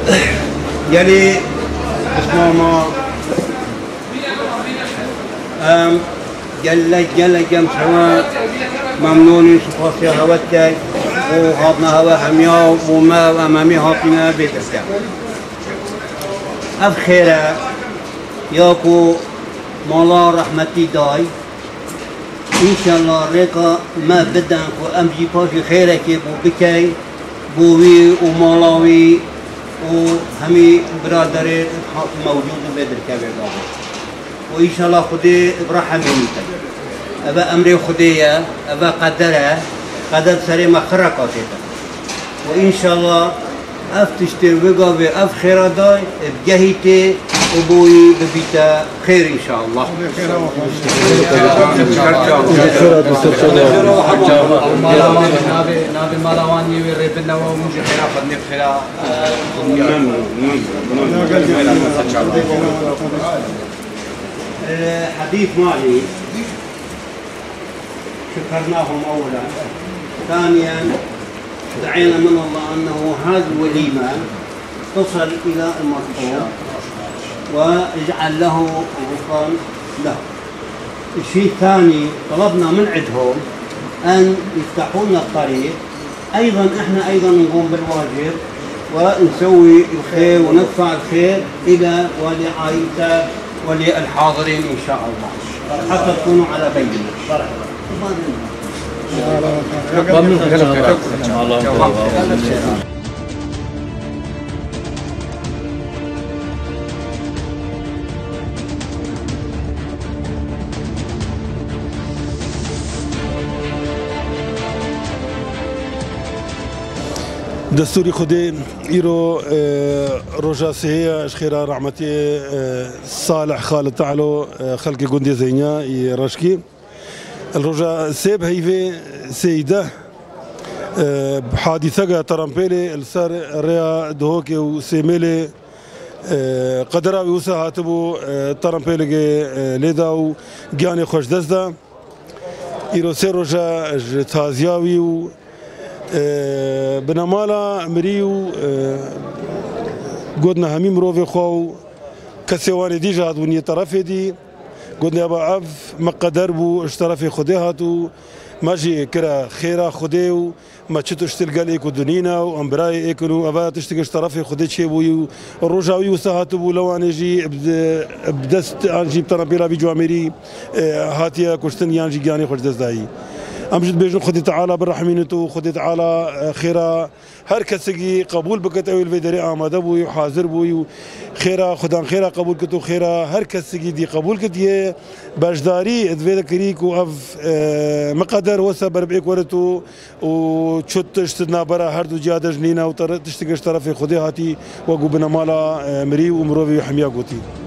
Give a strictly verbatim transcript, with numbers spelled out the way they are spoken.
يلي اسمه ام جل جل جم سوا ممنونين سبحانه هوتك وهاتنا هوا هميا وما امامي هاتنا بيتك اف خيره ياكو مولا رحمتي داي ان شاء الله ريقا ما بدن وامجي باشي خيرك بو بكي بوي ومولاوي وهمي برادري موجود بدر كبير وان شاء الله خدي برحمه منك ابا امري خديه ابا قدره قدر سري ما خرقاتك وان شاء الله افتشتي وقابي اف خير داي بجهيتي وبوي ببيتا خير ان شاء الله. نابي مالواني وريبنا ومجي خيرا خدني خيرا الحديث مالي شكرناهم اولا، ثانيا دعينا من الله انه هذه الوليمه تصل الى المرحوم واجعل له غفران له. الشيء الثاني طلبنا من عندهم ان يفتحوا لنا الطريق، ايضا احنا ايضا نقوم بالواجب ونسوي الخير وندفع الخير الى ولي عائلته ولي الحاضرين ان شاء الله حتى تكونوا على بينه. دستوري خدي إيرو رجا سهية أشخيرا رحمتي صالح خالد تعالو خلقي قندي زينيا رشكي الرجا سيب هيفي سيدة بحادثة ترامبيلي السار ريا دهوكي وسيميلي قدرا ويوسا هاتبو ترامبيلي ليدا وجاني خوش دزدا إيرو سي رجا تازياوي و بنامالا مريو قدنا همي مروفي خو كسيواني دي جاد وني طرفي دي قدنا ابا اف مقدر بو اشترفي خدي هاتو ماجي كرا خيرا خدي ما تشتو اشتلقال ايكو دنينا وامبراي ايكو ابا تشتك اشترفي خدي تشيبو الرجاوي وساهاتو بو لو اني جي بدست انجي بترابيلا بجواميري هاتيا كشتن يانجي جاني خوش دزداي امجد بيجن خدي تعالى بالرحمينتو خدي تعالى خيرا هر كسجي قبول بكت او الفيدري اماده بو حاضر بو خيرا خدان خيرا قبول كتو خيرا هر كسجي دي قبول كتي باجداري ادفيد كريكو اف مقدر وسبر بيك ورتو وشت اشتنا برا هر دو جاده جنينا وتشتكش طرفي خدي هاتي وقو بنا مالا مري ومروي حميا قوتي